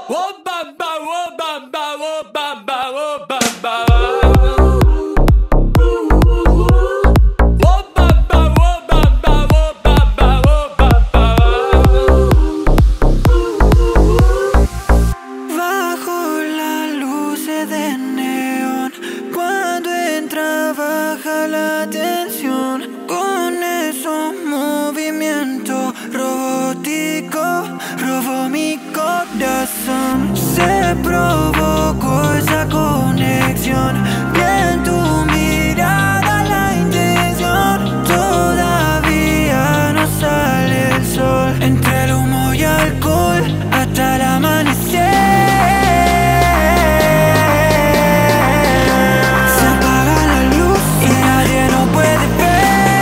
Bajo las luces de neón, cuando entra baja la tensión. Con esos movimientos robóticos robó mi corazón. Se provocó esa conexión y en tu mirada la intención. Todavía no sale el sol, entre el humo y alcohol hasta el amanecer. Se apaga la luz y nadie nos puede ver.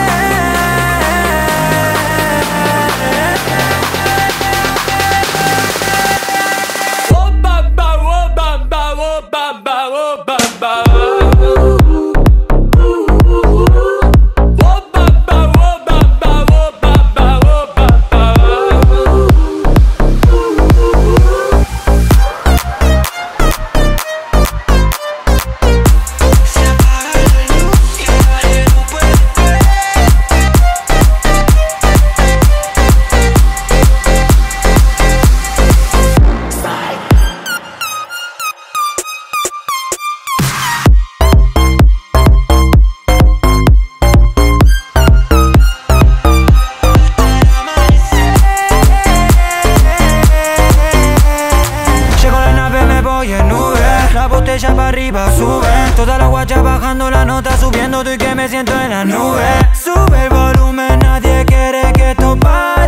Para arriba sube, toda la guacha bajando la nota, subiendo, y que me siento en la nube. Sube el volumen, nadie quiere que esto pare.